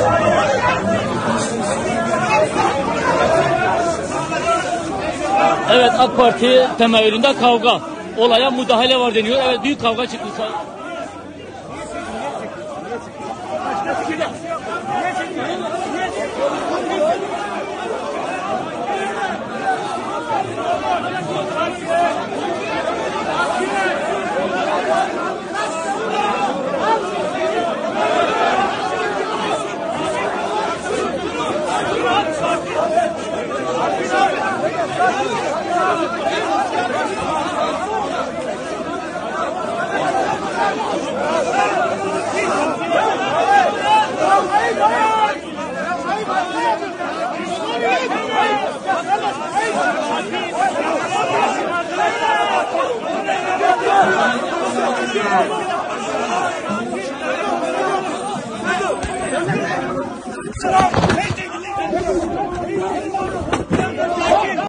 Evet, AK Parti temayülünde kavga. Olaya müdahale var deniyor. Evet, büyük kavga çıktı. Selam.